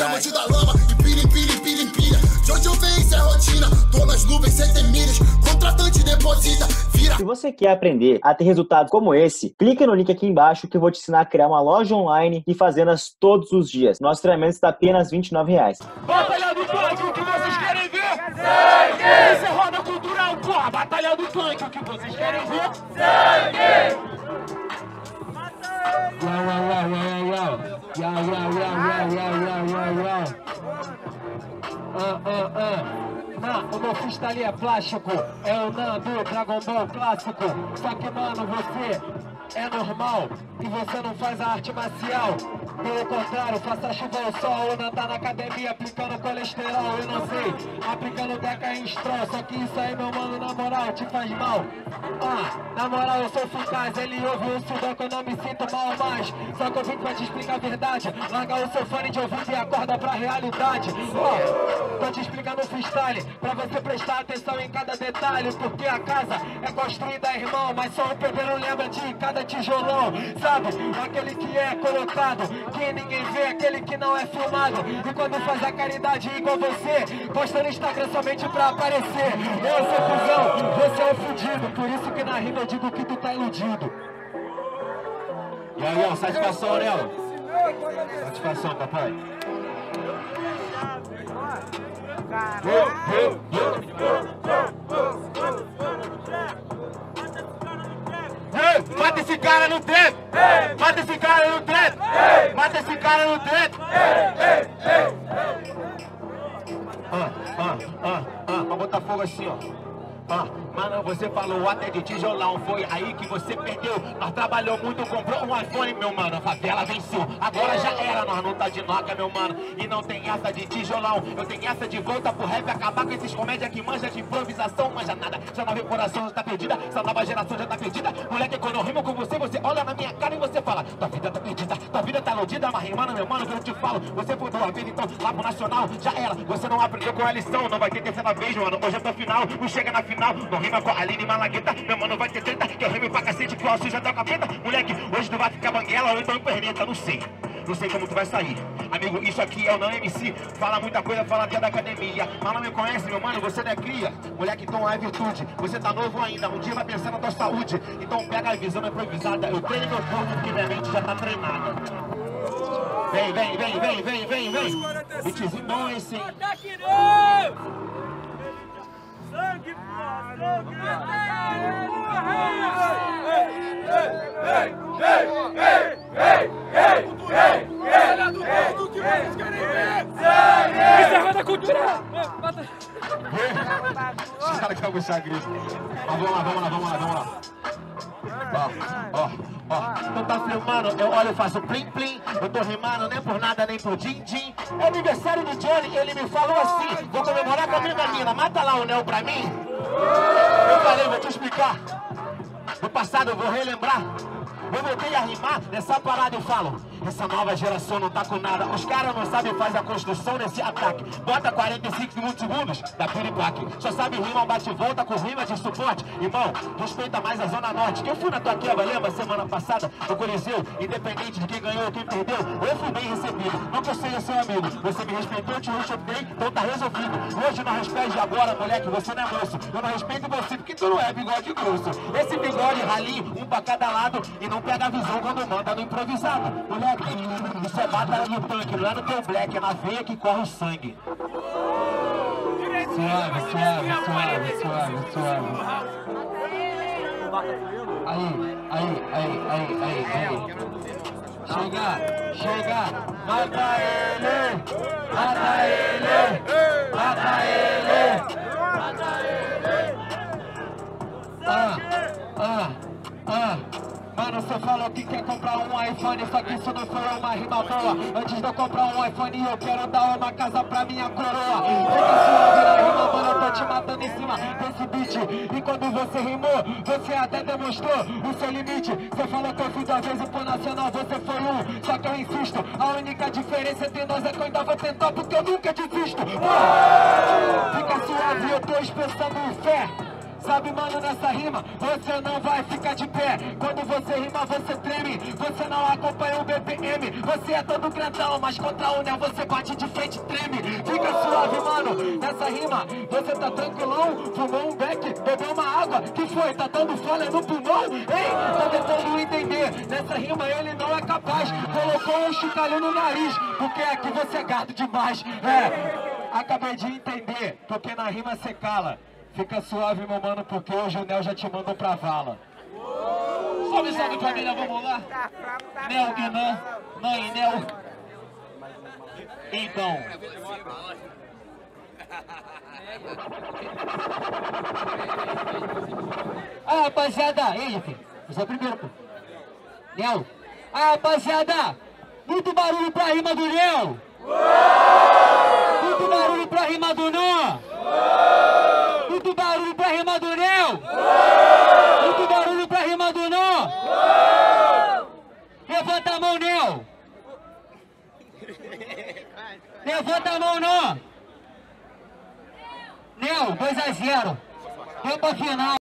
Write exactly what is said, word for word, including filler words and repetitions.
diamante da lama, empilha, empilha, empilha, empilha. De onde eu venho, isso é rotina. Tô nas nuvens, sem ter milhas. Contratante deposita, vira. Se você quer aprender a ter resultados como esse, clica no link aqui embaixo que eu vou te ensinar a criar uma loja online e fazê-las todos os dias. Nosso treinamento está apenas vinte e nove reais. Batalha do Tanque, o que vocês querem ver? Sangue! Isso é roda cultural, porra! Batalha do Tanque, o que vocês querem ver? Sangue! Uau, uau, uau, uau, uau. Uau, uau, uau, uau, uau, uau, uau. Ah, ah, ah. Não, o meu freestyle é plástico. É o Nando, Dragon Ball clássico. Só que, mano, você é normal e você não faz a arte marcial. Pelo contrário, faça chuva ao sol ou não tá na academia aplicando colesterol, eu não sei, aplicando deca em stroll. Só que isso aí, meu mano, na moral, te faz mal. Ah, na moral, eu sou eficaz, ele ouve o sudoku, eu não me sinto mal mais. Só que eu vim pra te explicar a verdade. Larga o seu fone de ouvido e acorda pra realidade. Ó, tô te explicando o freestyle pra você prestar atenção em cada detalhe. Porque a casa é construída, irmão, mas só o pedreiro lembra de cada tijolão. Sabe, aquele que é colocado, que ninguém vê, aquele que não é filmado. E quando faz a caridade igual você, posta no Instagram somente pra aparecer. Eu sou cuzão, você é o fudido. Por isso que na rima eu digo que tu tá iludido. E aí, ó, satisfação, Aurélio. Satisfação, papai. Mata esse cara no trap! Mata esse cara no trap! Mata esse cara no trap! Ah, ah, ah, ah, pra botar fogo assim, ó. Ah, mano, você falou até de tijolão, foi aí que você perdeu. Nós trabalhou muito, comprou um iPhone, meu mano. A favela venceu, agora já era, nós não tá de noca, meu mano. E não tem essa de tijolão, eu tenho essa de volta pro rap. Acabar com esses comédia que manja de improvisação, manja nada. Essa nova coração já tá perdida, essa nova geração já tá perdida. Moleque, quando eu rimo com você, você olha na minha cara e você fala: tua vida tá perdida, tua vida tá iludida. Mas rimando, meu mano, que eu te falo, você mudou a vida, então lá pro nacional já era. Você não aprendeu com a lição, não vai ter terceira vez, mano. Hoje é tua final, não chega na final. Não rima com a Aline Malagueta, meu mano vai ter treta. Que eu rimo pra cacete, que o Alcio já tá com a preta. Moleque, hoje tu vai ficar banguela ou então perneta, não sei. Não sei como tu vai sair. Amigo, isso aqui é o Não M C. Fala muita coisa, fala até da academia. Mas não me conhece, meu mano, você não é cria. Moleque, então é virtude. Você tá novo ainda, um dia vai pensar na tua saúde. Então pega a visão improvisada. Eu treino meu corpo porque minha mente já tá treinada. Vem, vem, vem, vem, vem, vem, vem. Beatzinho bom esse, hein? Sangue, porra! Sangue! Ei, ei, ei, ei, ei, ei, olha do mundo que vocês querem ver! Sangue! Isso é roda cultural! Os caras querem puxar a grito. Mas vamos lá, vamos lá, vamos lá, vamos lá. Ó, ó, ó. Tu tá filmando, eu olho e faço plim plim. Eu tô rimando nem por nada, nem por din din. É aniversário do Johnny, ele me falou assim: vou comemorar com a minha mina, mata lá o Nel pra mim. Eu falei, vou te explicar. No passado eu vou relembrar. Eu voltei a rimar nessa parada e falo: essa nova geração não tá com nada. Os caras não sabem fazer a construção nesse ataque. Bota quarenta e cinco segundos da piripaque. Só sabe rimar um bate-volta com rima de suporte. Irmão, respeita mais a Zona Norte. Quem fui na tua quebra, lembra? Semana passada no Coliseu. Independente de quem ganhou ou quem perdeu, eu fui bem recebido. Não que eu seja seu amigo. Você me respeitou, eu te respeitei, então tá resolvido. Hoje não respeite agora, moleque, você não é moço. Eu não respeito você porque tu não é bigode grosso. Esse bigode ralinho, um pra cada lado. E não pega a visão quando manda no improvisado. Moleque, isso é batalha no tanque, não é no teu black, é na veia que corre o sangue. Suave, suave, suave, suave, suave. Aí, aí, aí, aí, aí, aí. Chega, chega, mata ele, mata ele, mata ele, mata ele. Ah, ah, ah. Mano, você falou que quer comprar um iPhone, só que isso não foi uma rima boa. Antes de eu comprar um iPhone, eu quero dar uma casa pra minha coroa. Fica suave na rima, mano, eu tô te matando em cima desse beat. E quando você rimou, você até demonstrou o seu limite. Você falou que eu fui duas vezes pro Nacional, você foi um. Só que eu insisto, a única diferença entre nós é que eu ainda vou tentar, porque eu nunca desisto. Fica suave, eu tô expressando fé. Sabe, mano, nessa rima você não vai ficar de pé. Quando você rima, você treme. Você não acompanha o B P M. Você é todo grandão, mas contra o Neo você bate de frente e treme. Fica suave, mano, nessa rima você tá tranquilão. Fumou um beck, bebeu uma água. Que foi? Tá dando folha no pulmão? Ei, tá tentando entender. Nessa rima ele não é capaz. Colocou um chocalho no nariz, porque aqui você é gato demais. É, acabei de entender, porque na rima você cala. Fica suave, meu mano, porque hoje o Neo já te mandou pra vala. Salve, salve, família, vamos lá? Neo e Nan, Nan e Neo. Então. Ah, rapaziada, aí, filho. Você é o primeiro, pô. Neo. Ah, rapaziada, muito barulho pra rima do Neo. Muito barulho pra rima do Nan. Muito barulho pra rima do Neo. Muito barulho pra rima do Nan. Levanta a mão, Neo. Levanta a mão, Nan. Neo, dois a zero. Tempo final.